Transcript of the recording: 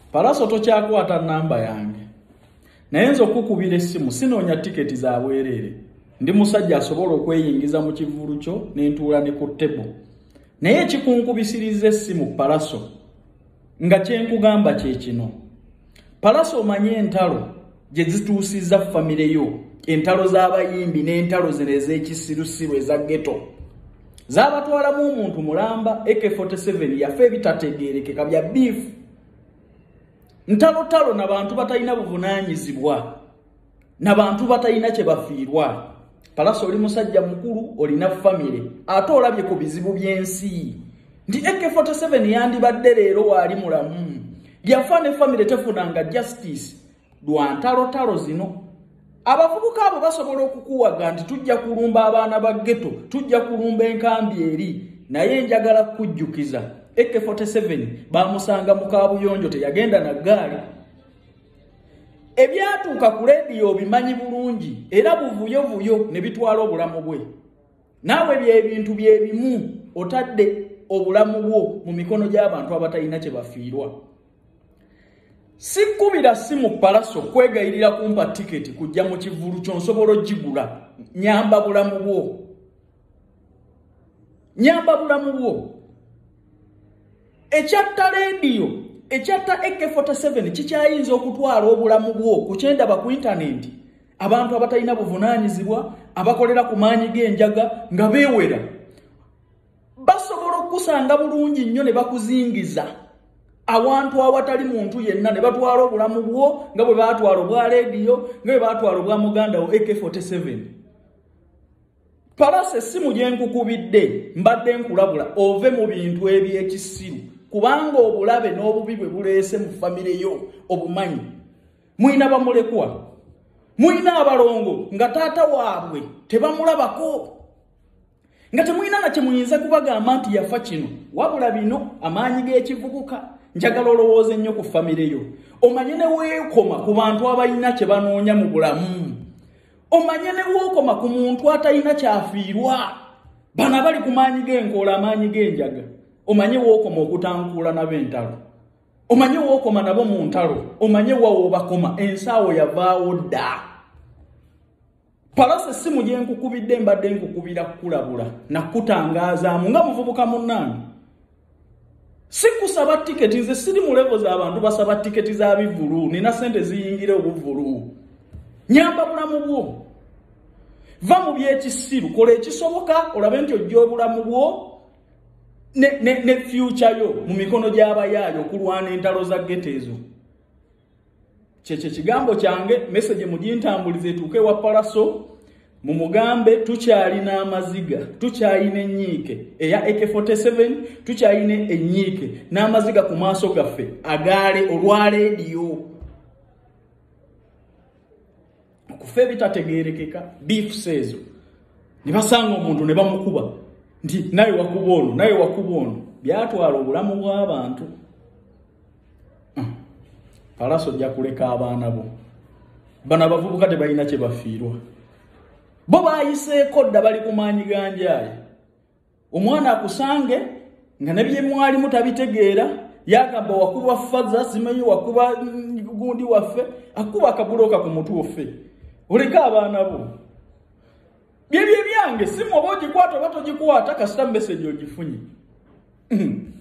Balaso tokyakwata namba yange. Naye nzo kukubira essimu sinoonya tiketi za bwerere. Ndi musajja asobola okweyingiza mu kivulu kyo n'entuula ne ku ttebo. Naye kikunkubisiriza essimu Balaso nga kyenkugamba kye kino. Balaso omanye entalo gye zituusizza famire yo, entalo z'abayimbi n'entalo zino ez'ekisirusiru eza ghetto. Zaabatwalamu omuntu mulamba AK47 yafe ebitategeerekeka bya beef. Ntalo na bantu batalina buvunaanyizibwa. Na bantu batalina kye bafiirwa. Balaso oli musajja mukulu, olina famire, ate olabye ku bizibu by'ensi. Ndi AK47 yandibadde leero waali mulamu. Yafa ne famire tefunanga justice. Lwa ntalo zino. Abavubuka abo basobola okukuwaga nti tujja kulumba abaana ba ghetto, tujja kulumba enkambi eri, naye njagala kujjukiza AK47 bamusanga mu kaabuyonjo teyagenda na ggaali. Ebyatuuka ku leediyo bimanyi bulungi era buvuyovuyo ne bitwala obulamu bwe. Naawe by'ebintu byebimu otadde obulamu bwo mu mikono gy'abantu abatalina kye bafiirwa. Sikubira simu Balaso kwegayirira kumpa tiketi kujja mu kivulu kyo nsobola ogigula. Nyamba bulamu bwo. Nyamba bulamu bwo. Ekyatta leediyo, ekyatta AK47 kikyayinza okutwala obulamu bwo ku kyendaba ku internet. Abantu abatalina buvunaanyizibwa, abakolera ku maanyi g'enjaga nga beewera. Basobola okusanga bulungi nnyo ne bakuzingiza. Awantu awatali muntu yenna ne batwala obulamu bwo nga bwe baatwala obwa leediyo, nga bwe baatwala obwa muganda wo AK47. Balaso essimu gye nkukubidde mbadde nkulabula ove mu bintu eby'ekisiru kubanga obulabe n'obubi bwe buleese mu famire yo obumanyi. Muyina bamulekwa, muyina abalongo nga taata waabwe tebamulabako, nga temuyina na kye muyinza kubagamba nti yafa kino, wabula bino amaanyi g'ekivubuka. Njagala olowooze nnyo ku famire yo. Omanye ne weekoma ku bantu abalina kye banoonya mu bulamu. Omanye ne weekoma ku muntu atalina kyafiirwa. Bano bali ku maanyi g'enkoola, amaanyi g'enjaga. Omanye weekoma okutankuula n'ab'entalo. Omanye weekoma nabo mu ntalo. Omanye wawoobakoma ensaawo yavaawo dda. Balaso essimu gye nkukubidde mbadde nkukubira kukulabula na kutangazaamu nga muvubuka munnange. Sikusaba tiketi, nze siri mu level z'abantu basaba tiketi za bivulu, nina sente ziyingire obuvulu. Nyamba bulamu bwo. Va mu by'ekisiru, kola ekisoboka olabe nti ojja obulamu bwo ne future yo mu mikono gy'abayaayo okulwana entalo za ghetto ezo. Kyekyo kigambo kyange, message mugintambulize etuuke wa Balaso. Mumugambe tukyalina amaziga, tukyalina ennyiike eya AK47, tukyalina ennyiike n'amaziga ku maaso gaffe agaale olwa leediyo. Okufa ebitategeerekeka beef ezo ne basanga omuntu ne bamukuba nti naye wakuba ono, naye wakuba ono, byatwala obulamu bw'abantu. Balaso ojja kuleka abaana bo. Bano abavubuka tebalina kye bafiirwa. Bo bayiseeko dda bali ku maanyi ganjaaye. Omwana akusange nga ne bye mwalimu tabitegeera, yagamba wakuba fazza, simanyi wakuba gundi waffe, akuba akabuloka ku mutwe offe. Oleka abaana bo. Bye byange simu oba ogikwata oba togikwata kasita message ogifunye.